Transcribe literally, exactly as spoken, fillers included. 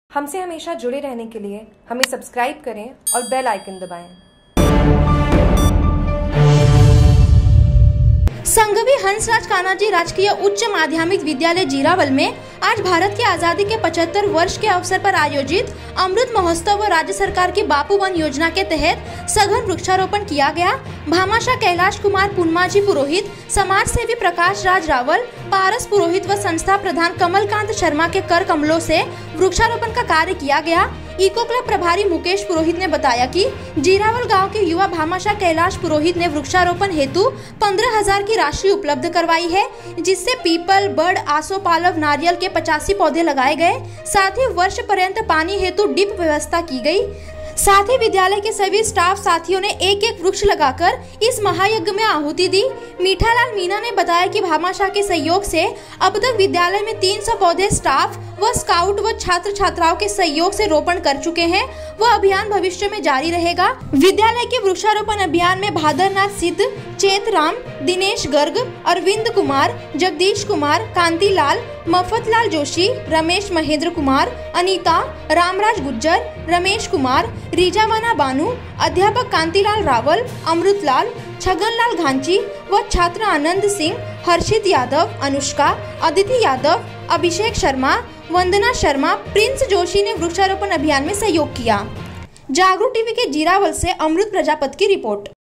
हमसे हमेशा जुड़े रहने के लिए हमें सब्सक्राइब करें और बेल आइकन दबाएं। संघवी हंसराज कान्हाजी राजकीय उच्च माध्यमिक विद्यालय जीरावल में आज भारत की आजादी के पचहत्तर वर्ष के अवसर पर आयोजित अमृत महोत्सव व राज्य सरकार की बापू वन योजना के तहत सघन वृक्षारोपण किया गया। भामाशाह कैलाश कुमार पुन्माजी पुरोहित, समाज सेवी प्रकाश राज रावल, पारस पुरोहित व संस्था प्रधान कमलकांत शर्मा के कर कमलों से वृक्षारोपण का कार्य किया गया। इको क्लब प्रभारी मुकेश पुरोहित ने बताया कि जीरावल गांव के युवा भामाशाह कैलाश पुरोहित ने वृक्षारोपण हेतु पंद्रह हजार की राशि उपलब्ध करवाई है, जिससे पीपल, बड़, आसोपालव, नारियल के पचासी पौधे लगाए गए। साथ ही वर्ष पर्यंत पानी हेतु डिप व्यवस्था की गई। साथ ही विद्यालय के सभी स्टाफ साथियों ने एक एक वृक्ष लगाकर इस महायज्ञ में आहुति दी। मीठालाल मीना ने बताया कि भामाशाह के सहयोग से अब तक विद्यालय में तीन सौ पौधे स्टाफ व स्काउट व छात्र छात्राओं के सहयोग से रोपण कर चुके हैं। वह अभियान भविष्य में जारी रहेगा। विद्यालय के वृक्षारोपण अभियान में भादरनाथ सिद्ध, चेतराम, दिनेश गर्ग, अरविंद कुमार, जगदीश कुमार, कांतिलाल, मफतलाल जोशी, रमेश महेंद्र कुमार, अनीता, रामराज गुज्जर, रमेश कुमार, रिजावाना बानू, अध्यापक कांतिलाल रावल, अमृतलाल, छगनलाल घांची व छात्र आनंद सिंह, हर्षित यादव, अनुष्का, अदिति यादव, अभिषेक शर्मा, वंदना शर्मा, प्रिंस जोशी ने वृक्षारोपण अभियान में सहयोग किया। जागरूक टीवी के जीरावल से अमृत प्रजापति की रिपोर्ट।